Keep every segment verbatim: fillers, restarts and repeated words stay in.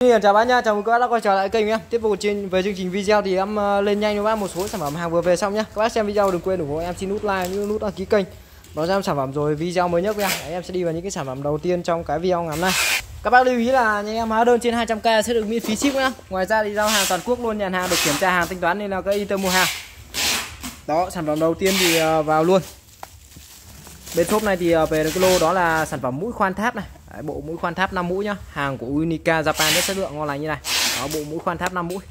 Xin chào bác nhá, chào mừng các bác đã quay trở lại kênh em. Tiếp tục trên về chương trình video thì em uh, lên nhanh cho bác một số sản phẩm hàng vừa về xong nhá. Các bác xem video đừng quên ủng hộ em, xin nút like như nút đăng ký kênh. Đó ra sản phẩm rồi video mới nhất của em. Đấy, em sẽ đi vào những cái sản phẩm đầu tiên trong cái video ngày hôm nay. Các bác lưu ý là nhà em hóa đơn trên hai trăm k sẽ được miễn phí ship nhá. Ngoài ra thì giao hàng toàn quốc luôn, nhận hàng được kiểm tra hàng thanh toán nên là các yên tâm mua hàng. Đó, sản phẩm đầu tiên thì uh, vào luôn. Bên shop này thì uh, về cái lô đó là sản phẩm mũi khoan tháp này. Đấy, bộ mũi khoan tháp năm mũi nhá, hàng của Unica Japan rất chất lượng ngon lành như này. Đó, bộ mũi khoan tháp năm mũi.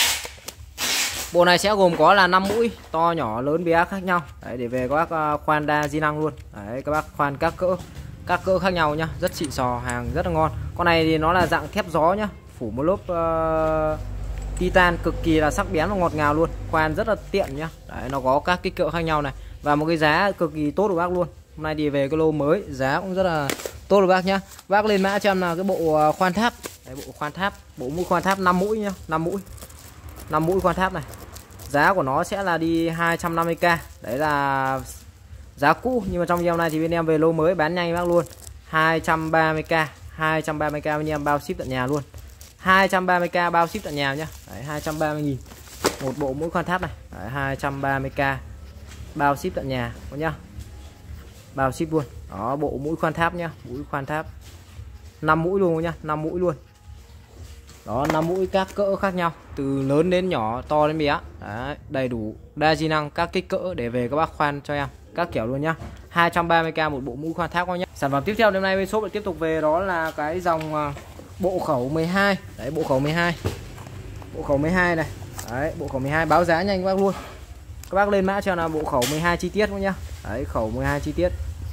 Bộ này sẽ gồm có là năm mũi to nhỏ lớn bé khác nhau. Đấy, để về các bác uh, khoan đa di năng luôn. Đấy, các bác khoan các cỡ các cỡ khác nhau nhá, rất xịn sò, hàng rất là ngon. Con này thì nó là dạng thép gió nhá, phủ một lớp uh, titan cực kỳ là sắc bén và ngọt ngào luôn, khoan rất là tiện nhá. Đấy, nó có các kích cỡ khác nhau này và một cái giá cực kỳ tốt của bác luôn. Hôm nay thì về cái lô mới giá cũng rất là tốt rồi bác nhá. Bác lên mã cho em là cái bộ khoan tháp. Đấy, bộ khoan tháp, bộ mũi khoan tháp năm mũi nhá, năm mũi. năm mũi khoan tháp này. Giá của nó sẽ là đi hai trăm năm mươi k. Đấy là giá cũ, nhưng mà trong video này thì bên em về lô mới bán nhanh bác luôn. hai trăm ba mươi k, hai trăm ba mươi k bên em bao ship tận nhà luôn. hai trăm ba mươi k bao ship tận nhà nhá. Đấy, hai trăm ba mươi nghìn một bộ mũi khoan tháp này. Đấy, hai trăm ba mươi k bao ship tận nhà nhá. Bao ship luôn. Đó, bộ mũi khoan tháp nhá, mũi khoan tháp năm mũi luôn nhá, năm mũi luôn. Đó, năm mũi các cỡ khác nhau, từ lớn đến nhỏ, to đến bé. Đấy, đầy đủ đa di năng các kích cỡ để về các bác khoan cho em các kiểu luôn nhá. hai trăm ba mươi k một bộ mũi khoan tháp các nhá. Sản phẩm tiếp theo đêm nay bên shop lại tiếp tục về đó là cái dòng bộ khẩu mười hai. Đấy, bộ khẩu mười hai. Bộ khẩu mười hai này. Đấy, bộ khẩu mười hai báo giá nhanh các bác luôn. Các bác lên mã cho là bộ khẩu mười hai chi tiết luôn nhá. Đấy, khẩu mười hai chi tiết.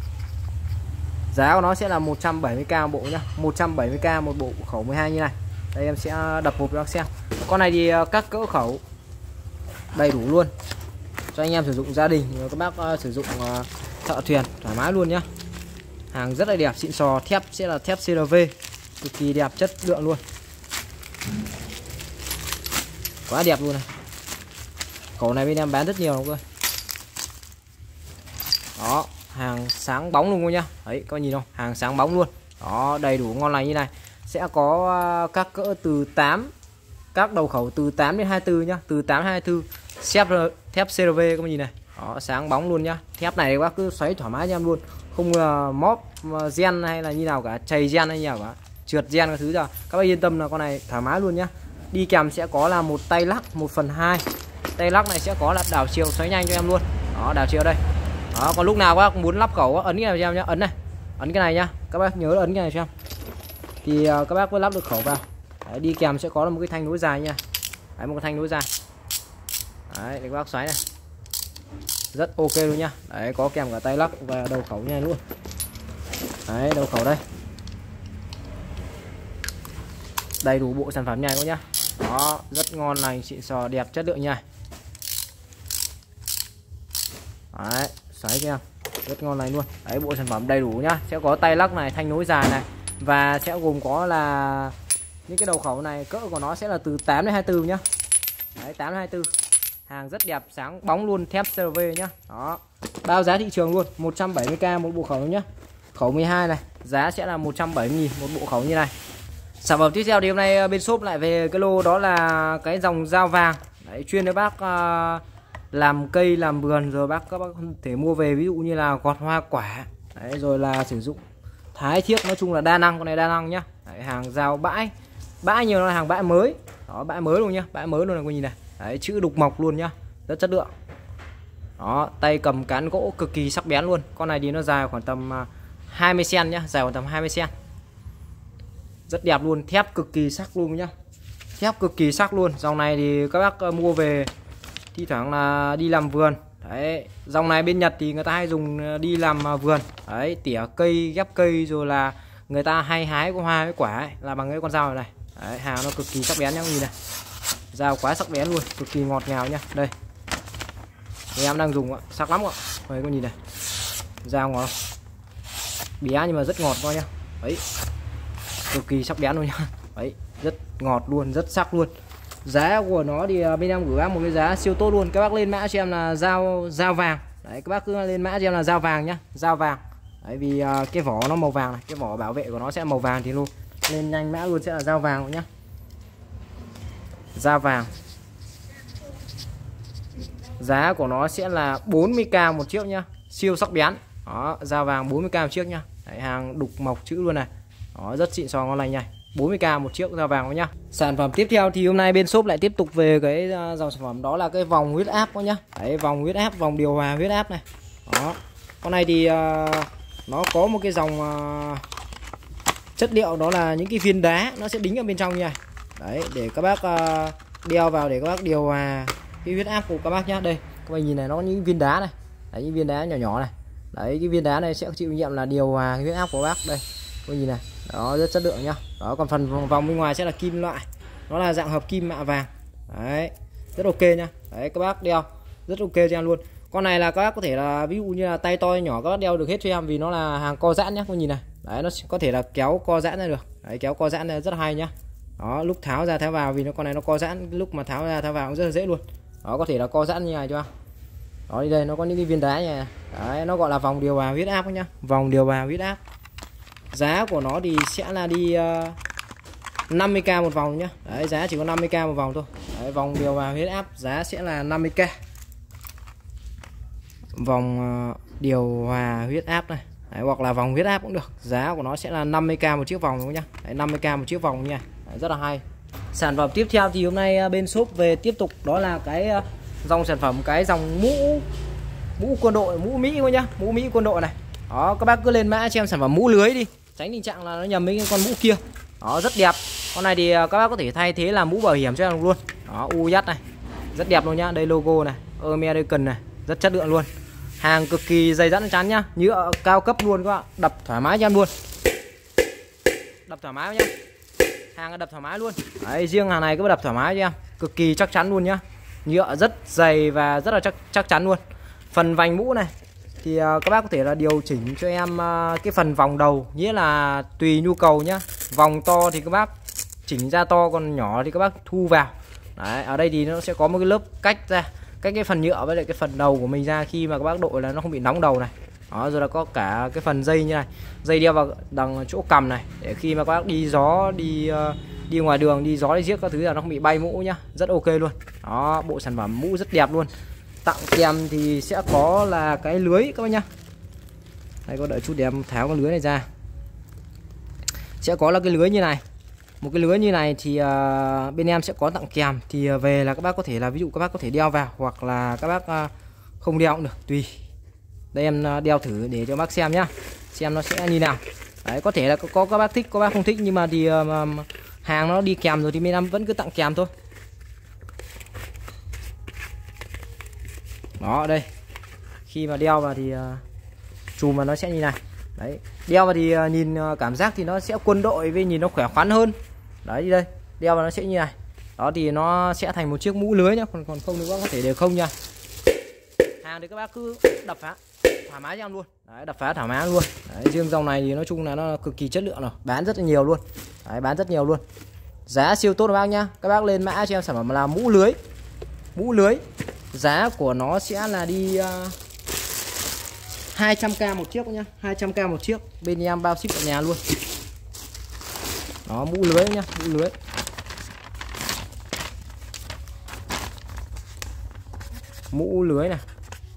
Giá của nó sẽ là một trăm bảy mươi k một bộ nhá, một trăm bảy mươi k một bộ khẩu mười hai như này. Đây em sẽ đập hộp cho bác xem. Con này thì các cỡ khẩu đầy đủ luôn. Cho anh em sử dụng gia đình, các bác uh, sử dụng uh, thợ thuyền thoải mái luôn nhá. Hàng rất là đẹp, xịn sò, thép sẽ là thép xê lờ vê, cực kỳ đẹp, chất lượng luôn. Quá đẹp luôn này. Khẩu này bên em bán rất nhiều luôn cơ. Đó, hàng sáng bóng luôn nhá. Đấy, có nhìn không? Hàng sáng bóng luôn. Đó, đầy đủ ngon lành như này. Sẽ có uh, các cỡ từ tám, các đầu khẩu từ tám đến hai mươi tư nhá, từ tám đến hai mươi tư. Thép thép xê lờ vê các bạn nhìn này. Đó, sáng bóng luôn nhá. Thép này các bác cứ xoáy thoải mái cho em luôn. Không uh, móp uh, gen hay là như nào cả, chày gen hay như nào cả, trượt gen các thứ ra. Các bác yên tâm là con này thoải mái luôn nhá. Đi kèm sẽ có là một tay lắc một phần hai. Tay lắc này sẽ có là đảo chiều xoáy nhanh cho em luôn. Đó, đảo chiều đây. Đó, còn lúc nào các bác muốn lắp khẩu ấn cái này cho em nhá, ấn này, ấn cái này nhá, các bác nhớ ấn cái này cho em thì uh, các bác mới lắp được khẩu vào. Đấy, đi kèm sẽ có là một cái thanh nối dài nha. Đấy, một cái thanh nối dài. Đấy, để các bác xoáy này, rất ok luôn nhá. Đấy, có kèm cả tay lắc và đầu khẩu nha luôn. Đấy, đầu khẩu đây, đầy đủ bộ sản phẩm này các nhá. Đó, rất ngon lành, xịn sò, đẹp, chất lượng nha. Đấy, xoáy cho em, rất ngon lành luôn. Đấy, bộ sản phẩm đầy đủ nhá, sẽ có tay lắc này, thanh nối dài này, và sẽ gồm có là những cái đầu khẩu này, cỡ của nó sẽ là từ tám đến hai mươi tư nhá. Đấy, tám đến hai mươi tư. Hàng rất đẹp, sáng bóng luôn, thép xê lờ vê nhá. Đó, bao giá thị trường luôn, một trăm bảy mươi k một bộ khẩu nhá. Khẩu mười hai này, giá sẽ là một trăm bảy mươi nghìn một bộ khẩu như này. Sản phẩm tiếp theo thì hôm nay bên shop lại về cái lô đó là cái dòng dao vàng. Đấy, chuyên để bác uh, làm cây làm vườn, rồi bác các bác thể mua về ví dụ như là gọt hoa quả. Đấy, rồi là sử dụng thái thiếc, nói chung là đa năng, con này đa năng nhá. Đấy, hàng dao bãi bãi nhiều là hàng bãi mới. Đó, bãi mới luôn nhá, bãi mới luôn này, coi nhìn này. Đấy, chữ đục mộc luôn nhá, rất chất lượng. Đó, tay cầm cán gỗ cực kỳ sắc bén luôn. Con này thì nó dài khoảng tầm hai mươi xăng-ti-mét nhá, dài khoảng tầm hai mươi xăng-ti-mét. Rất đẹp luôn, thép cực kỳ sắc luôn nhá. Thép cực kỳ sắc luôn. Dòng này thì các bác mua về thi thoảng là đi làm vườn. Đấy, dòng này bên Nhật thì người ta hay dùng đi làm vườn. Đấy, tỉa cây, ghép cây, rồi là người ta hay hái có hoa với quả ấy, là bằng cái con dao này. Đấy, hàng nó cực kỳ sắc bén nhá, nhìn này. Dao quá sắc bén luôn, cực kỳ ngọt ngào nhá. Đây, em đang dùng ạ, sắc lắm ạ. Đây, con nhìn này, dao ngọt, bé nhưng mà rất ngọt coi nhá. Đấy, cực kỳ sắc bén luôn nhá. Đấy, rất ngọt luôn, rất sắc luôn. Giá của nó thì bên em gửi bác một cái giá siêu tốt luôn. Các bác lên mã cho em là dao dao vàng. Đấy, các bác cứ lên mã cho em là dao vàng nhá, dao vàng. Đấy, vì uh, cái vỏ nó màu vàng này, cái vỏ bảo vệ của nó sẽ màu vàng thì luôn. Lên nhanh mã luôn sẽ là dao vàng nhá. da vàng. Giá của nó sẽ là bốn mươi k một chiếc nhá, siêu sắc bén. Đó, da vàng bốn mươi k một chiếc nhá. Đấy, hàng đục mộc chữ luôn này. Đó, rất xịn sò ngon lành này. bốn mươi k một chiếc da vàng nhá. Sản phẩm tiếp theo thì hôm nay bên shop lại tiếp tục về cái dòng sản phẩm đó là cái vòng huyết áp đó nhá. Đấy, vòng huyết áp, vòng điều hòa huyết áp này. Đó. Con này thì uh, nó có một cái dòng uh, chất liệu đó là những cái viên đá nó sẽ đính ở bên trong như này. Đấy, để các bác uh, đeo vào để các bác điều hòa cái huyết áp của các bác nhá. Đây, các bạn nhìn này, nó có những viên đá này. Đấy, những viên đá nhỏ nhỏ này. Đấy, cái viên đá này sẽ chịu nhiệm là điều hòa huyết áp của bác. Đây, các bạn nhìn này. Đó, rất chất lượng nhá. Đó, còn phần vòng bên ngoài sẽ là kim loại. Nó là dạng hợp kim mạ vàng. Đấy, rất ok nhá. Đấy, các bác đeo rất ok cho em luôn. Con này là các bác có thể là ví dụ như là tay to nhỏ các bác đeo được hết cho em vì nó là hàng co giãn nhá. Các bạn nhìn này. Đấy, nó có thể là kéo co giãn ra được. Đấy, kéo co giãn ra rất hay nhá. Đó, lúc tháo ra tháo vào vì nó con này nó co giãn, lúc mà tháo ra tháo vào cũng rất là dễ luôn. Đó, có thể là co giãn như này cho em. Đó, đi đây nó có những cái viên đá như này. Đấy, nó gọi là vòng điều hòa huyết áp nhá. Vòng điều hòa huyết áp. Giá của nó thì sẽ là đi uh, năm mươi k một vòng nhá. Đấy, giá chỉ có năm mươi k một vòng thôi. Đấy, vòng điều hòa huyết áp giá sẽ là năm mươi k. Vòng uh, điều hòa huyết áp này. Đấy, hoặc là vòng huyết áp cũng được. Giá của nó sẽ là năm mươi k một chiếc vòng đúng không nhá. Đấy, năm mươi k một chiếc vòng nha. Đấy, rất là hay. Sản phẩm tiếp theo thì hôm nay bên shop về tiếp tục đó là cái uh, dòng sản phẩm cái dòng mũ mũ quân đội, mũ Mỹ thôi nhá, mũ Mỹ quân đội này. Đó, các bác cứ lên mã cho em sản phẩm mũ lưới đi, tránh tình trạng là nó nhầm với cái con mũ kia. Đó, rất đẹp. Con này thì các bác có thể thay thế làm mũ bảo hiểm cho em luôn. Đó, u dắt này. Rất đẹp luôn nhá. Đây logo này, American này, rất chất lượng luôn. Hàng cực kỳ dày dặn chắn nhá, nhựa cao cấp luôn các bạn, đập thoải mái cho em luôn. Đập thoải mái nhá. Hàng đập thoải mái luôn. Đấy, riêng hàng này cứ đập thoải mái cho em, cực kỳ chắc chắn luôn nhá. Nhựa rất dày và rất là chắc chắc chắn luôn. Phần vành mũ này thì uh, các bác có thể là điều chỉnh cho em uh, cái phần vòng đầu, nghĩa là tùy nhu cầu nhá. Vòng to thì các bác chỉnh ra to, còn nhỏ thì các bác thu vào. Đấy, ở đây thì nó sẽ có một cái lớp cách ra, cách cái phần nhựa với lại cái phần đầu của mình ra, khi mà các bác đội là nó không bị nóng đầu này. Đó, rồi là có cả cái phần dây như này, dây đeo vào đằng chỗ cầm này, để khi mà các bác đi gió, đi uh, đi ngoài đường, đi gió đi giết các thứ là nó không bị bay mũ nhá, rất ok luôn. Đó, bộ sản phẩm mũ rất đẹp luôn. Tặng kèm thì sẽ có là cái lưới các bác nhá. Đây, có đợi chút để em tháo cái lưới này ra. Sẽ có là cái lưới như này. Một cái lưới như này thì uh, bên em sẽ có tặng kèm. Thì uh, về là các bác có thể là ví dụ các bác có thể đeo vào, hoặc là các bác uh, không đeo cũng được, tùy. Đây em uh, đeo thử để cho bác xem nhá, xem nó sẽ như nào. Đấy, có thể là có, có các bác thích, có bác không thích, nhưng mà thì uh, hàng nó đi kèm rồi thì bên em vẫn cứ tặng kèm thôi. Đó, đây khi mà đeo vào thì uh, chùm mà nó sẽ như này. Đấy, đeo vào thì uh, nhìn uh, cảm giác thì nó sẽ quân đội, với nhìn nó khỏe khoắn hơn. Đấy, đi đây đeo vào nó sẽ như này. Đó thì nó sẽ thành một chiếc mũ lưới nhá, còn còn không thì các bác có thể để không nha. Hàng thì các bác cứ đập phá thoải mái cho em luôn. Đấy, đập phá thoải mái luôn. Đấy, riêng dòng này thì nói chung là nó cực kỳ chất lượng rồi, bán rất là nhiều luôn. Đấy, bán rất nhiều luôn, giá siêu tốt các bác nhá. Các bác lên mã cho em sản phẩm là mũ lưới. Mũ lưới giá của nó sẽ là đi uh, hai trăm k một chiếc nhá, hai trăm k một chiếc, bên em bao ship ở nhà luôn. Đó, mũ lưới nhá, mũ lưới. Mũ lưới này.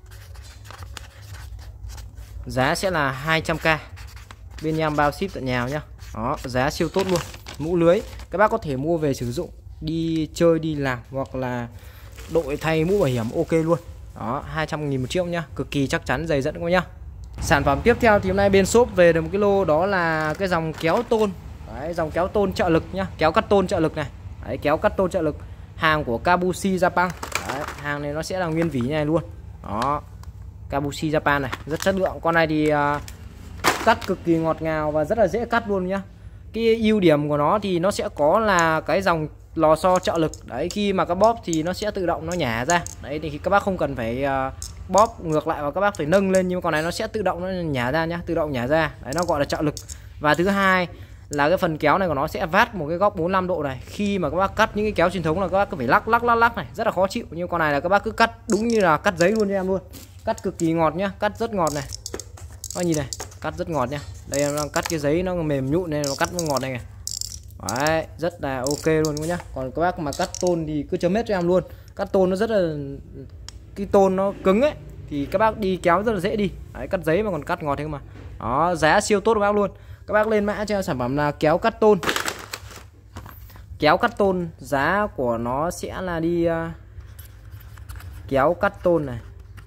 Giá sẽ là hai trăm k. Bên em bao ship tận nhà nhá. Đó, giá siêu tốt luôn. Mũ lưới các bác có thể mua về sử dụng đi chơi, đi làm, hoặc là đội thay mũ bảo hiểm ok luôn. Đó, hai trăm nghìn một chiếc nhá, cực kỳ chắc chắn, dày dẫn các nhá. Sản phẩm tiếp theo thì hôm nay bên shop về được một cái lô, đó là cái dòng kéo tôn. Đấy, dòng kéo tôn trợ lực nhá, kéo cắt tôn trợ lực này. Đấy, kéo cắt tôn trợ lực, hàng của Kabushi Japan. Đấy, hàng này nó sẽ là nguyên vỉ như này luôn. Đó, Kabushi Japan này, rất chất lượng. Con này thì uh, cắt cực kỳ ngọt ngào và rất là dễ cắt luôn nhá. Cái ưu điểm của nó thì nó sẽ có là cái dòng lò xo trợ lực. Đấy, khi mà các bóp thì nó sẽ tự động nó nhả ra. Đấy, thì các bác không cần phải uh, bóp ngược lại và các bác phải nâng lên, nhưng con này nó sẽ tự động nó nhả ra nhá, tự động nhả ra. Đấy, nó gọi là trợ lực. Và thứ hai là cái phần kéo này của nó sẽ vát một cái góc bốn mươi lăm độ này. Khi mà các bác cắt những cái kéo truyền thống là các bác cứ phải lắc lắc lắc lắc này, rất là khó chịu. Nhưng con này là các bác cứ cắt đúng như là cắt giấy luôn cho em luôn. Cắt cực kỳ ngọt nhá, cắt rất ngọt này. Các nhìn này, cắt rất ngọt nha. Đây em đang cắt cái giấy nó mềm nhụn nên nó cắt nó ngọt này này. Đấy, rất là ok luôn nhá. Còn các bác mà cắt tôn thì cứ chấm hết cho em luôn. Cắt tôn nó rất là, cái tôn nó cứng ấy thì các bác đi kéo rất là dễ đi. Đấy, cắt giấy mà còn cắt ngọt thế mà. Đó, giá siêu tốt các bác luôn. Các bác lên mã cho sản phẩm là kéo cắt tôn. Kéo cắt tôn giá của nó sẽ là đi uh, kéo cắt tôn này.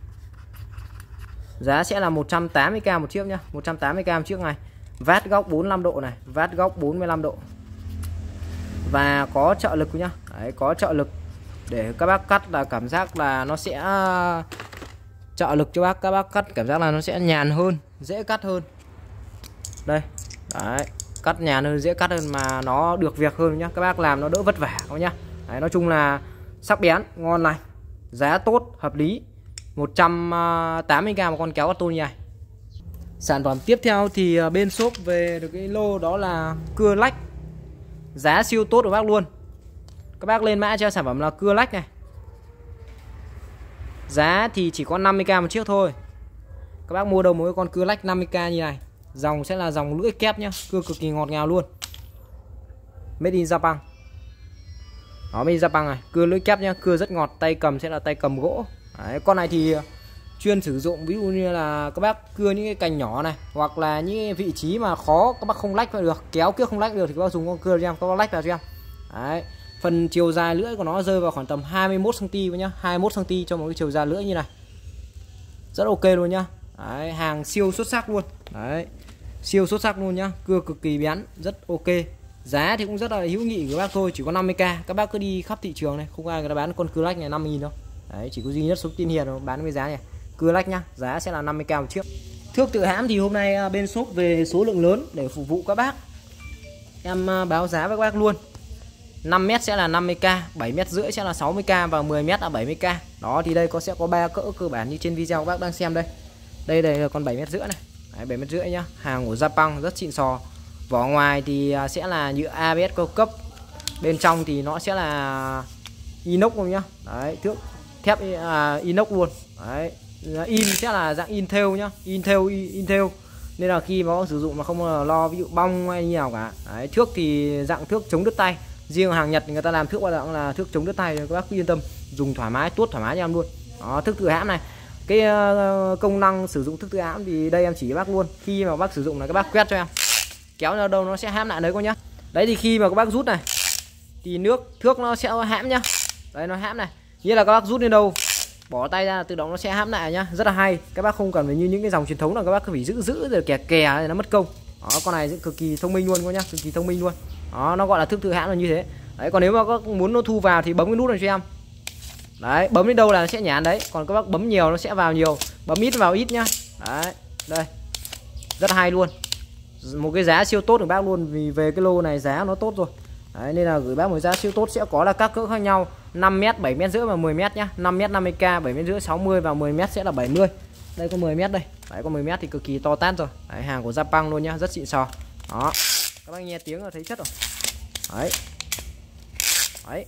Giá sẽ là một trăm tám mươi k một chiếc nhá, một trăm tám mươi k một chiếc này. Vát góc bốn mươi lăm độ này, vát góc bốn mươi lăm độ. Và có trợ lực nhá. Đấy, có trợ lực để các bác cắt là cảm giác là nó sẽ trợ lực cho bác, các bác cắt cảm giác là nó sẽ nhàn hơn, dễ cắt hơn. Đây. Đấy, cắt nhàn hơn, dễ cắt hơn mà nó được việc hơn nhá. Các bác làm nó đỡ vất vả các nhá. Đấy, nói chung là sắc bén, ngon này. Giá tốt, hợp lý. một trăm tám mươi k một con kéo cắt tôn như này. Sản phẩm tiếp theo thì bên shop về được cái lô đó là cưa lách. Giá siêu tốt của bác luôn. Các bác lên mã cho sản phẩm là cưa lách này. Giá thì chỉ có năm mươi k một chiếc thôi. Các bác mua đâu một con cưa lách năm mươi k như này. Dòng sẽ là dòng lưỡi kép nhá, cưa cực kỳ ngọt ngào luôn. Made in Japan. Đó, made in Japan này, cưa lưỡi kép nhá, cưa rất ngọt, tay cầm sẽ là tay cầm gỗ. Đấy, con này thì chuyên sử dụng ví dụ như là các bác cưa những cái cành nhỏ này, hoặc là những vị trí mà khó các bác không lách vào được, kéo kia không lách được thì các bác dùng con cưa cho em, các bác lách vào cho em. Đấy, phần chiều dài lưỡi của nó rơi vào khoảng tầm hai mươi mốt xăng ti mét nhá, hai mươi mốt xăng ti mét cho một cái chiều dài lưỡi như này. Rất ok luôn nhá. Đấy, hàng siêu xuất sắc luôn. Đấy, siêu xuất sắc luôn nhá, cưa cực kỳ bén, rất ok. Giá thì cũng rất là hữu nghị của bác thôi, chỉ có năm mươi k. Các bác cứ đi khắp thị trường này, không ai người ta bán con cưa lách này năm mươi nghìn đâu. Đấy, chỉ có duy nhất shop Tin Hiền nó bán với giá này. Cưa lách nhá, giá sẽ là năm mươi k một chiếc. Thước tự hãm thì hôm nay bên shop về số lượng lớn để phục vụ các bác. Em báo giá với các bác luôn. năm mét sẽ là năm mươi k, bảy mét rưỡi sẽ là sáu mươi k và mười mét là bảy mươi k. Đó thì đây có sẽ có ba cỡ cơ bản như trên video các bác đang xem đây. Đây đây là con bảy mét rưỡi này. Đấy, bảy mét rưỡi nhá, hàng của Japan rất xịn sò. Vỏ ngoài thì sẽ là nhựa a bê ét cao cấp. Bên trong thì nó sẽ là inox luôn nhá. Đấy, thước thép à, inox luôn. Đấy, in sẽ là dạng in thêu nhá, in thêu in thêu. Nên là khi mà có sử dụng mà không lo ví dụ bong hay như nào cả. Đấy, thước thì dạng thước chống đứt tay. Riêng hàng Nhật thì người ta làm thước bao giờ cũng là thước chống đứt tay, các bác cứ yên tâm, dùng thoải mái, tuốt thoải mái cho em luôn. Đó, thước tự hãm này. Cái uh, công năng sử dụng thước tự hãm thì đây em chỉ cho bác luôn. Khi mà bác sử dụng là các bác quét cho em, kéo ra đâu nó sẽ hãm lại đấy cô nhá. Đấy thì khi mà các bác rút này thì nước thước nó sẽ hãm nhá. Đấy, nó hãm này. Như là các bác rút lên đâu, bỏ tay ra tự động nó sẽ hãm lại nhá, rất là hay. Các bác không cần phải như những cái dòng truyền thống là các bác cứ phải giữ giữ rồi kè kè thì nó mất công. Đó, con này cực kỳ thông minh luôn cô nhá, cực kỳ thông minh luôn. Đó, nó gọi là thước tự hãm là như thế. Đấy, còn nếu mà các muốn nó thu vào thì bấm cái nút này cho em. Đấy, bấm đến đâu là nó sẽ nhả đấy, còn các bác bấm nhiều nó sẽ vào nhiều, bấm ít vào ít nhá. Đấy, đây. Rất hay luôn. Một cái giá siêu tốt của bác luôn, vì về cái lô này giá nó tốt rồi. Đấy, nên là gửi bác một giá siêu tốt, sẽ có là các cỡ khác nhau, năm mét, bảy mét rưỡi và mười mét nhá. năm mét năm mươi k, bảy mét rưỡi sáu mươi và mười mét sẽ là bảy mươi. Đây có mười mét đây. Đấy, có mười mét thì cực kỳ to tát rồi. Đấy, hàng của Japan luôn nhá, rất xịn sò. Đó. Các bác nghe tiếng là thấy chất rồi. Đấy. Đấy.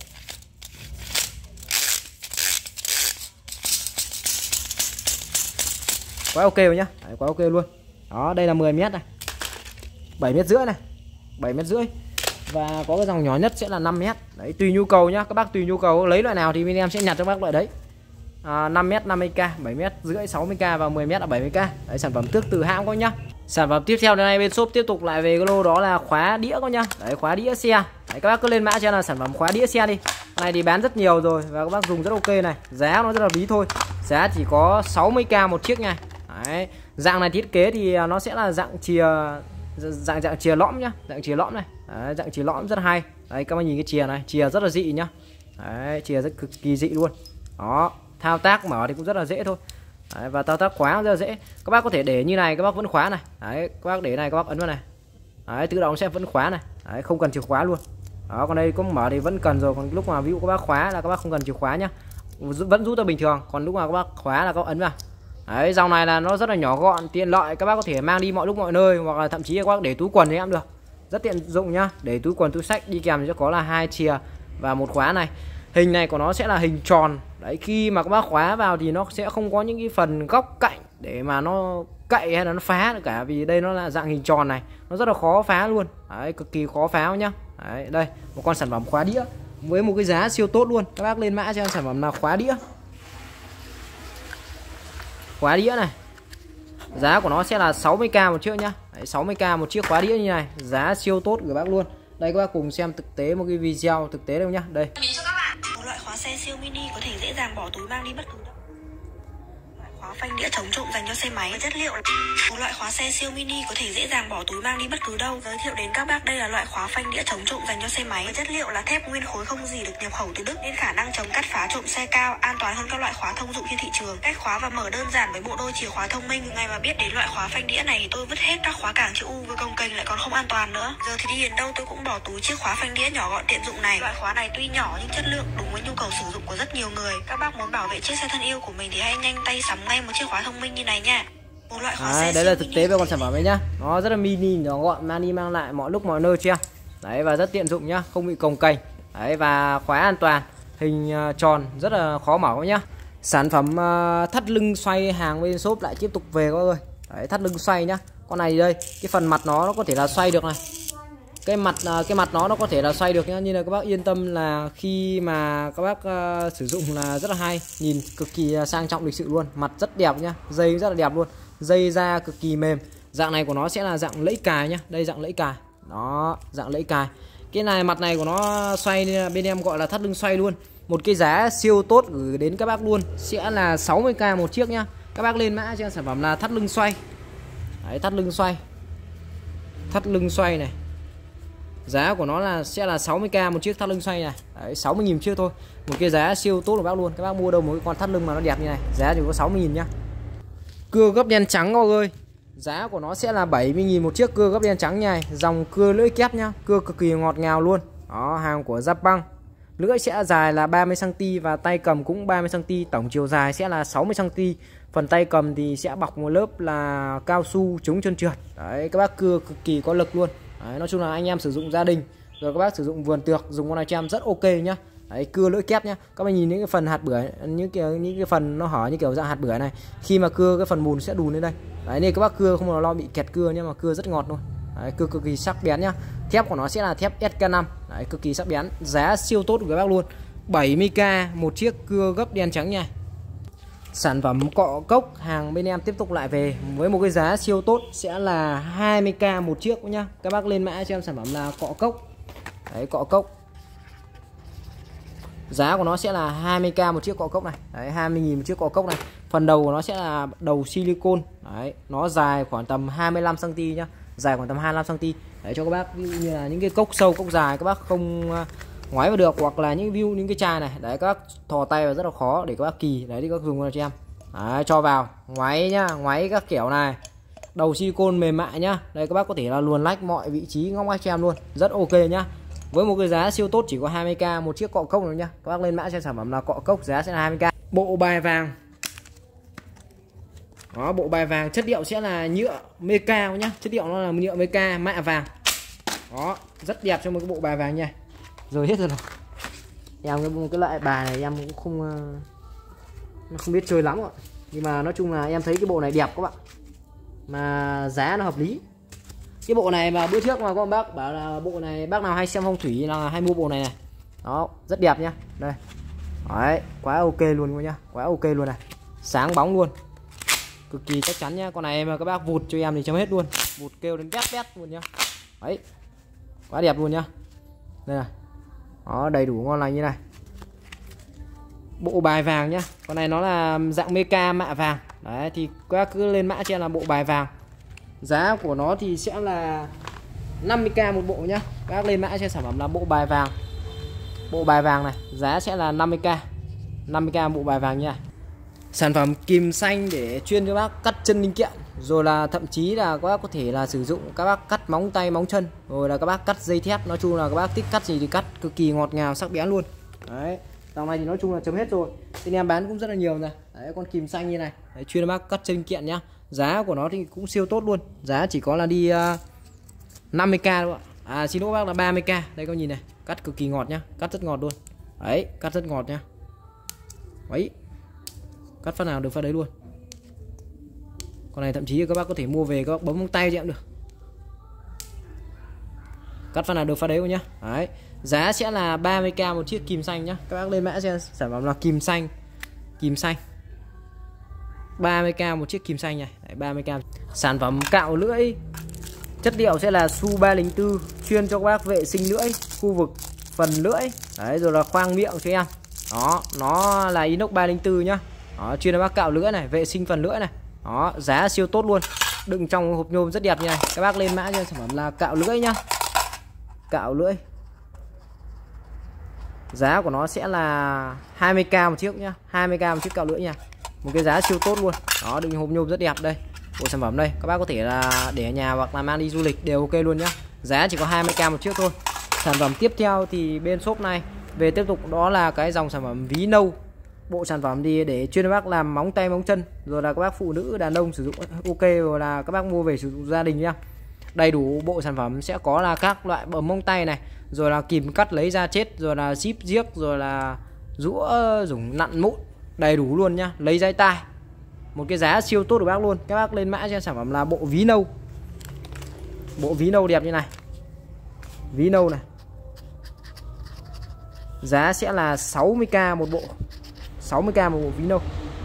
Quá ok rồi nhá. Đấy, quá ok luôn. Đó, đây là mười mét này. bảy mét rưỡi này. bảy mét rưỡi. Và có cái dòng nhỏ nhất sẽ là năm mét. Đấy, tùy nhu cầu nhá, các bác tùy nhu cầu lấy loại nào thì bên em sẽ nhặt cho bác loại đấy. À, năm mét năm mươi k, bảy mét rưỡi sáu mươi k và mười mét là bảy mươi k. Đấy, sản phẩm thước tự hãm các nhá. Sản phẩm tiếp theo đến nay bên shop tiếp tục lại về cái lô đó là khóa đĩa các nhá. Đấy, khóa đĩa xe. Đấy, các bác cứ lên mã cho là sản phẩm khóa đĩa xe đi. Này thì bán rất nhiều rồi và các bác dùng rất ok này. Giá nó rất là bí thôi. Giá chỉ có sáu mươi k một chiếc nha. Đấy, dạng này thiết kế thì nó sẽ là dạng chìa, dạng dạng chìa lõm nhá, dạng chìa lõm này. Đấy, dạng chìa lõm rất hay. Đấy, các bác nhìn cái chìa này, chìa rất là dị nhá. Đấy, chìa rất cực kỳ dị luôn. Đó, thao tác mở thì cũng rất là dễ thôi. Đấy, và thao tác khóa rất là dễ. Các bác có thể để như này các bác vẫn khóa này. Đấy, các bác để này các bác ấn vào này. Đấy, tự động sẽ vẫn khóa này. Đấy, không cần chìa khóa luôn. Đó, còn đây có mở thì vẫn cần rồi, còn lúc mà ví dụ các bác khóa là các bác không cần chìa khóa nhá. Vẫn rút ra bình thường, còn lúc mà các bác khóa là các bác ấn vào. Đấy, dòng này là nó rất là nhỏ gọn, tiện lợi, các bác có thể mang đi mọi lúc mọi nơi, hoặc là thậm chí các bác để túi quần thì em được. Rất tiện dụng nhá, để túi quần túi sách đi kèm sẽ có là hai chìa và một khóa này. Hình này của nó sẽ là hình tròn. Đấy, khi mà các bác khóa vào thì nó sẽ không có những cái phần góc cạnh để mà nó cậy hay là nó phá được cả, vì đây nó là dạng hình tròn này, nó rất là khó phá luôn. Đấy, cực kỳ khó phá nhá. Đấy, đây một con sản phẩm khóa đĩa với một cái giá siêu tốt luôn. Các bác lên mã cho em sản phẩm là khóa đĩa. Khóa đĩa này, giá của nó sẽ là sáu mươi k một chiếc nhá. Đấy, sáu mươi k một chiếc khóa đĩa như này, giá siêu tốt của các bác luôn. Đây các bác cùng xem thực tế một cái video thực tế đâu nhá. Đây. Một loại khóa xe siêu mini có thể dễ dàng bỏ túi mang đi bất cứ đâu. Khóa phanh đĩa chống trộm dành cho xe máy. Chất liệu một loại khóa xe siêu mini có thể dễ dàng bỏ túi mang đi bất cứ đâu. Giới thiệu đến các bác đây là loại khóa phanh đĩa chống trộm dành cho xe máy. Chất liệu là thép nguyên khối không gì, được nhập khẩu từ Đức nên khả năng chống cắt phá trộm xe cao, an toàn hơn các loại khóa thông dụng trên thị trường. Cách khóa và mở đơn giản với bộ đôi chìa khóa thông minh. Ngay mà biết đến loại khóa phanh đĩa này thì tôi vứt hết các khóa cảng chữ U với cồng kềnh lại còn không an toàn nữa. Giờ thì đi đến đâu tôi cũng bỏ túi chiếc khóa phanh đĩa nhỏ gọn tiện dụng này. Loại khóa này tuy nhỏ nhưng chất lượng đúng với nhu cầu sử dụng của rất nhiều người. Các bác muốn bảo vệ chiếc xe thân yêu của mình thì hãy nhanh tay sắm ngay một chiếc khóa thông minh như này nha. Một loại khóa Đấy, xe đấy là thực tế về con sản phẩm ấy nhá. Nó rất là mini, nhỏ gọn, mang đi mang lại mọi lúc mọi nơi cho em. Đấy, và rất tiện dụng nhá, không bị cồng kềnh. Đấy, và khóa an toàn, hình uh, tròn, rất là khó mở nhá. Sản phẩm uh, thắt lưng xoay hàng bên shop lại tiếp tục về các bác ơi. Đấy, thắt lưng xoay nhá. Con này đây, cái phần mặt nó nó có thể là xoay được này. Cái mặt uh, cái mặt nó nó có thể là xoay được nhá, nên là các bác yên tâm là khi mà các bác uh, sử dụng là rất là hay, nhìn cực kỳ uh, sang trọng lịch sự luôn, mặt rất đẹp nhá, dây rất là đẹp luôn, dây da cực kỳ mềm. Dạng này của nó sẽ là dạng lẫy cài nhá, đây dạng lẫy cài, đó dạng lẫy cài. Cái này mặt này của nó xoay nên bên em gọi là thắt lưng xoay luôn. Một cái giá siêu tốt gửi đến các bác luôn, sẽ là sáu mươi k một chiếc nhá. Các bác lên mã cho sản phẩm là thắt lưng xoay. Đấy, thắt lưng xoay, thắt lưng xoay này, giá của nó là sẽ là sáu mươi k một chiếc thắt lưng xoay này. Đấy, sáu mươi nghìn chiếc thôi. Một cái giá siêu tốt của bác luôn. Các bác mua đâu một cái con thắt lưng mà nó đẹp như này, giá chỉ có sáu mươi nghìn nhá. Cưa gấp đen trắng các bác ơi. Giá của nó sẽ là bảy mươi nghìn một chiếc cưa gấp đen trắng này, dòng cưa lưỡi kép nhá, cưa cực kỳ ngọt ngào luôn. Đó, hàng của Japan. Lưỡi sẽ dài là ba mươi xăng ti mét và tay cầm cũng ba mươi xăng ti mét, tổng chiều dài sẽ là sáu mươi xăng ti mét. Phần tay cầm thì sẽ bọc một lớp là cao su chống trơn trượt. Đấy, các bác cưa cực kỳ có lực luôn. Đấy, nói chung là anh em sử dụng gia đình rồi các bác sử dụng vườn tược dùng con này cho em rất ok nhá. Đấy, cưa lưỡi kép nhá. Các bạn nhìn những cái phần hạt bưởi, những kiểu những cái phần nó hở như kiểu dạng hạt bưởi này, khi mà cưa cái phần mùn sẽ đùn lên đây. Đấy, nên các bác cưa không lo bị kẹt cưa nhá, mà cưa rất ngọt luôn. Đấy, cưa cực kỳ sắc bén nhá. Thép của nó sẽ là thép ét ca năm. Đấy, cực kỳ sắc bén, giá siêu tốt của các bác luôn. bảy mươi k một chiếc cưa gấp đen trắng nha. Sản phẩm cọ cốc hàng bên em tiếp tục lại về với một cái giá siêu tốt sẽ là hai mươi k một chiếc nhá. Các bác lên mã cho em sản phẩm là cọ cốc. Đấy, cọ cốc. Giá của nó sẽ là hai mươi k một chiếc cọ cốc này. Đấy, hai mươi nghìn một chiếc cọ cốc này. Phần đầu của nó sẽ là đầu silicon. Đấy, nó dài khoảng tầm hai mươi lăm xăng ti mét nhá. Dài khoảng tầm hai mươi lăm xăng ti mét. Đấy, cho các bác ví dụ như là những cái cốc sâu, cốc dài các bác không ngoái vào được, hoặc là những view những cái chai này. Đấy, các bác thò tay vào rất là khó để các bác kỳ. Đấy, thì các bác dùng con này cho em. Đấy, cho vào, ngoáy nhá, ngoáy các kiểu này. Đầu silicon mềm mại nhá. Đây, các bác có thể là luồn lách mọi vị trí ngóc ngách cho em luôn. Rất ok nhá. Với một cái giá siêu tốt chỉ có hai mươi k một chiếc cọ cốc nữa nhá. Các bác lên mã cho sản phẩm là cọ cốc, giá sẽ là hai mươi k. Bộ bài vàng. Đó, bộ bài vàng chất liệu sẽ là nhựa meca nhá. Chất liệu nó là nhựa meca mạ vàng. Đó, rất đẹp cho một cái bộ bài vàng nha. Rồi hết rồi nào. Em cái, cái loại bài này em cũng không không biết chơi lắm ạ. Nhưng mà nói chung là em thấy cái bộ này đẹp các bạn. Mà giá nó hợp lý. Cái bộ này mà bữa trước mà các bác bảo là bộ này bác nào hay xem phong thủy là hay mua bộ này này. Đó, rất đẹp nhá. Đây. Đấy, quá ok luôn nhá. Quá ok luôn này. Sáng bóng luôn. Cực kỳ chắc chắn nhá. Con này mà các bác vụt cho em thì chấm hết luôn. Vụt kêu đến bét bét luôn nhá. Đấy. Quá đẹp luôn nhá. Đây này. Đó, đầy đủ ngon lành như này. Bộ bài vàng nhá. Con này nó là dạng meca mạ vàng. Đấy, thì các bác cứ lên mã cho em là bộ bài vàng. Giá của nó thì sẽ là năm mươi k một bộ nhá. Các bác lên mã cho sản phẩm là bộ bài vàng. Bộ bài vàng này, giá sẽ là năm mươi k. năm mươi k bộ bài vàng nha. Sản phẩm kìm xanh để chuyên cho bác cắt chân linh kiện, rồi là thậm chí là các bác có thể là sử dụng các bác cắt móng tay móng chân, rồi là các bác cắt dây thép. Nói chung là các bác thích cắt gì thì cắt, cực kỳ ngọt ngào sắc bén luôn. Đấy, dòng này thì nói chung là chấm hết rồi. Thì em bán cũng rất là nhiều này. Đấy, con kìm xanh như này. Đấy, chuyên cho bác cắt chân linh kiện nhá. Giá của nó thì cũng siêu tốt luôn. Giá chỉ có là đi uh, năm mươi k đúng không ạ? À xin lỗi bác là ba mươi k. Đây các nhìn này, cắt cực kỳ ngọt nhá, cắt rất ngọt luôn. Đấy, cắt rất ngọt nhá. Đấy. Cắt phát nào được phát đấy luôn. Con này thậm chí các bác có thể mua về các bác bấm bằng tay cũng được. Cắt phần nào được phát đấy nhá. Đấy. Giá sẽ là ba mươi k một chiếc kìm xanh nhá. Các bác lên mã xem sản phẩm là kìm xanh. Kìm xanh. ba mươi k một chiếc kìm xanh này. Đấy, ba mươi k. Sản phẩm cạo lưỡi. Chất liệu sẽ là su ba không bốn, chuyên cho các bác vệ sinh lưỡi, khu vực phần lưỡi. Đấy, rồi là khoang miệng cho em. Đó, nó là inox ba không bốn nhá. Đó, chuyên cho bác cạo lưỡi này, vệ sinh phần lưỡi này. Đó, giá siêu tốt luôn. Đựng trong hộp nhôm rất đẹp như này. Các bác lên mã cho sản phẩm là cạo lưỡi nhá. Cạo lưỡi. Giá của nó sẽ là hai mươi k một chiếc nhá, hai mươi k một chiếc cạo lưỡi nha. Một cái giá siêu tốt luôn. Đó, đựng hộp nhôm rất đẹp đây. Bộ sản phẩm đây, các bác có thể là để ở nhà hoặc là mang đi du lịch đều ok luôn nhá. Giá chỉ có hai mươi k một chiếc thôi. Sản phẩm tiếp theo thì bên shop này về tiếp tục đó là cái dòng sản phẩm ví nâu. Bộ sản phẩm thì để chuyên các bác làm móng tay móng chân, rồi là các bác phụ nữ đàn ông sử dụng ok, rồi là các bác mua về sử dụng gia đình nhá. Đầy đủ bộ sản phẩm sẽ có là các loại bấm móng tay này, rồi là kìm cắt lấy da chết, rồi là zip giếc, rồi là rũa dùng nặn mụn, đầy đủ luôn nhá. Lấy dây tai. Một cái giá siêu tốt của bác luôn. Các bác lên mã cho sản phẩm là bộ ví nâu. Bộ ví nâu đẹp như này. Ví nâu này. Giá sẽ là sáu mươi k một bộ. sáu mươi k một bộ ví nâu.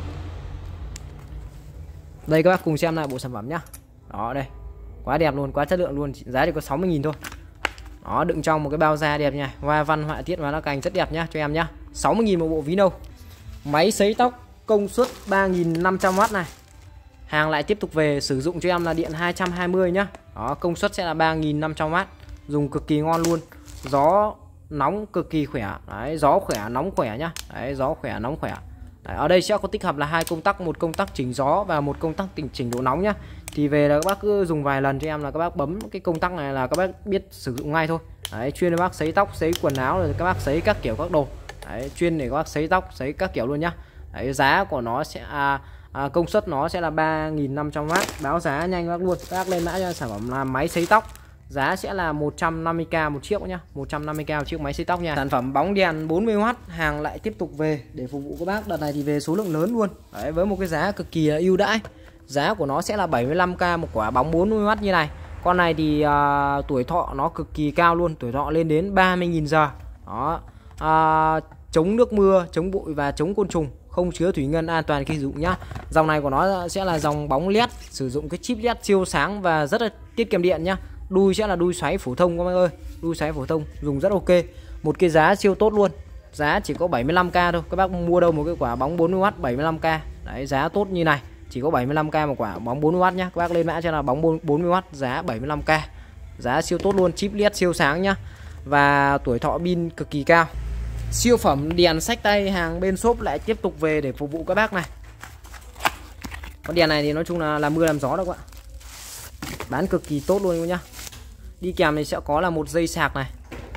Đây các bác cùng xem lại bộ sản phẩm nhá. Đó đây. Quá đẹp luôn, quá chất lượng luôn. Giá chỉ có sáu mươi nghìn thôi. Đó, đựng trong một cái bao da đẹp nha. Hoa văn họa tiết và lá cành rất đẹp nhá cho em nhá. sáu mươi nghìn một bộ ví nâu. Máy sấy tóc công suất ba nghìn năm trăm oát này. Hàng lại tiếp tục về, sử dụng cho em là điện hai trăm hai mươi nhá. Đó, công suất sẽ là ba nghìn năm trăm oát. Dùng cực kỳ ngon luôn. Gió nóng cực kỳ khỏe. Đấy, gió khỏe, nóng khỏe nhá. Đấy, gió khỏe, nóng khỏe. Đấy, ở đây sẽ có tích hợp là hai công tắc, một công tắc chỉnh gió và một công tắc chỉnh chỉnh độ nóng nhá. Thì về là các bác cứ dùng vài lần cho em là các bác bấm cái công tắc này là các bác biết sử dụng ngay thôi. Đấy, chuyên để bác sấy tóc, sấy quần áo, rồi các bác sấy các kiểu các đồ. Đấy, chuyên để các bác sấy tóc, sấy các kiểu luôn nhá. Đấy, giá của nó sẽ à, à, công suất nó sẽ là ba nghìn năm trăm oát. Báo giá nhanh bác luôn. Các bác lên mã cho sản phẩm là máy sấy tóc. Giá sẽ là một trăm năm mươi k một chiếc nhá, một trăm năm mươi k một chiếc máy sấy tóc nha. Sản phẩm bóng đèn bốn mươi oát, hàng lại tiếp tục về để phục vụ các bác. Đợt này thì về số lượng lớn luôn. Đấy, với một cái giá cực kỳ ưu đãi. Giá của nó sẽ là bảy mươi lăm k một quả bóng bốn mươi oát như này. Con này thì à, tuổi thọ nó cực kỳ cao luôn, tuổi thọ lên đến ba mươi nghìn giờ. Đó. À, chống nước mưa, chống bụi và chống côn trùng, không chứa thủy ngân, an toàn khi sử dụng nhá. Dòng này của nó sẽ là dòng bóng led, sử dụng cái chip led siêu sáng và rất là tiết kiệm điện nhá. Đuôi sẽ là đuôi xoáy phổ thông các bác ơi, đuôi xoáy phổ thông, dùng rất ok. Một cái giá siêu tốt luôn. Giá chỉ có bảy mươi lăm k thôi. Các bác mua đâu một cái quả bóng bốn mươi oát bảy mươi lăm k. Đấy, giá tốt như này, chỉ có bảy mươi lăm k một quả bóng bốn mươi oát nhá. Các bác lên mã cho là bóng bốn mươi oát, giá bảy mươi lăm k. Giá siêu tốt luôn, chip led siêu sáng nhá. Và tuổi thọ pin cực kỳ cao. Siêu phẩm đèn xách tay, hàng bên shop lại tiếp tục về để phục vụ các bác này. Con đèn này thì nói chung là làm mưa làm gió đâu các bạn. Bán cực kỳ tốt luôn nhá. Đi kèm thì sẽ có là một dây sạc này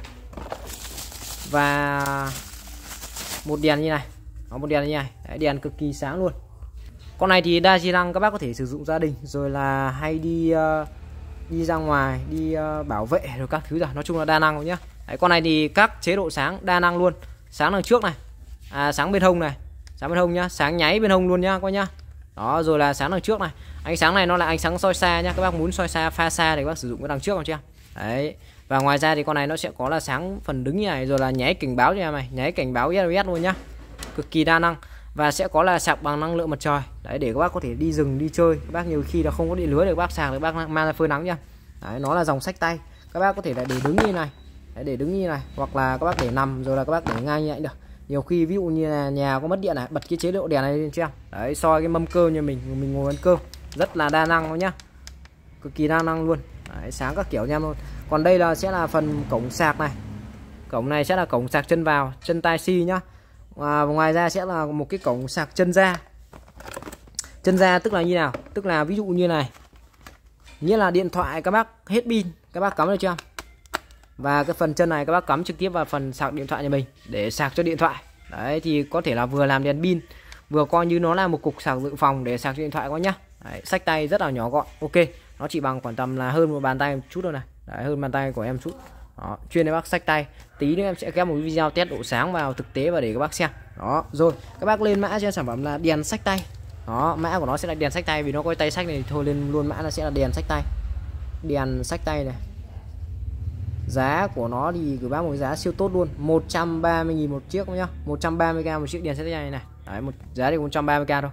và một đèn như này. Đó, một đèn như này. Đấy, đèn cực kỳ sáng luôn. Con này thì đa di năng các bác có thể sử dụng gia đình, rồi là hay đi uh, đi ra ngoài, đi uh, bảo vệ rồi các thứ rồi. Nói chung là đa năng nhá. Đấy, con này thì các chế độ sáng đa năng luôn. Sáng đằng trước này, à, sáng bên hông này, sáng bên hông nhá, sáng nháy bên hông luôn nhá coi nhá. Đó, rồi là sáng đằng trước này. Ánh sáng này nó là ánh sáng soi xa nhá. Các bác muốn soi xa, pha xa thì các bác sử dụng cái đằng trước không chưa? Đấy. Và ngoài ra thì con này nó sẽ có là sáng phần đứng như này, rồi là nháy cảnh báo cho em này, nháy cảnh báo ét ô ét luôn nhá. Cực kỳ đa năng. Và sẽ có là sạc bằng năng lượng mặt trời. Đấy, để các bác có thể đi rừng đi chơi. Các bác nhiều khi là không có điện lưới để các bác sạc, để các bác mang ra phơi nắng nhá. Đấy, nó là dòng xách tay. Các bác có thể là để đứng như này. Đấy, để đứng như này, hoặc là các bác để nằm, rồi là các bác để ngang như vậy được. Nhiều khi ví dụ như là nhà có mất điện này, bật cái chế độ đèn này lên cho em. Đấy, soi cái mâm cơm như mình, mình ngồi ăn cơm. Rất là đa năng nhá. Cực kỳ đa năng luôn. Đấy, sáng các kiểu nha luôn. Còn đây là sẽ là phần cổng sạc này. Cổng này sẽ là cổng sạc chân vào, chân tai C nhá. À, ngoài ra sẽ là một cái cổng sạc chân ra. Chân ra tức là như nào? Tức là ví dụ như này. Nghĩa là điện thoại các bác hết pin, các bác cắm được chưa? Và cái phần chân này các bác cắm trực tiếp vào phần sạc điện thoại nhà mình để sạc cho điện thoại. Đấy, thì có thể là vừa làm đèn pin, vừa coi như nó là một cục sạc dự phòng để sạc cho điện thoại các nhá. Đấy, xách tay rất là nhỏ gọn, ok. Nó chỉ bằng khoảng tầm là hơn một bàn tay một chút thôi này. Đấy, hơn bàn tay của em chút. Đó, chuyên để bác xách tay. Tí nữa em sẽ ghép một video test độ sáng vào thực tế và để các bác xem. Đó, rồi các bác lên mã cho sản phẩm là đèn xách tay. Đó, mã của nó sẽ là đèn sách tay, vì nó có cái tay sách này thì thôi lên luôn mã nó sẽ là đèn sách tay. Đèn sách tay này. Giá của nó thì gửi bác một giá siêu tốt luôn, một trăm ba mươi nghìn một chiếc nhá. một trăm ba mươi k một chiếc đèn sách tay này này. Đấy, một giá thì một trăm ba mươi k thôi.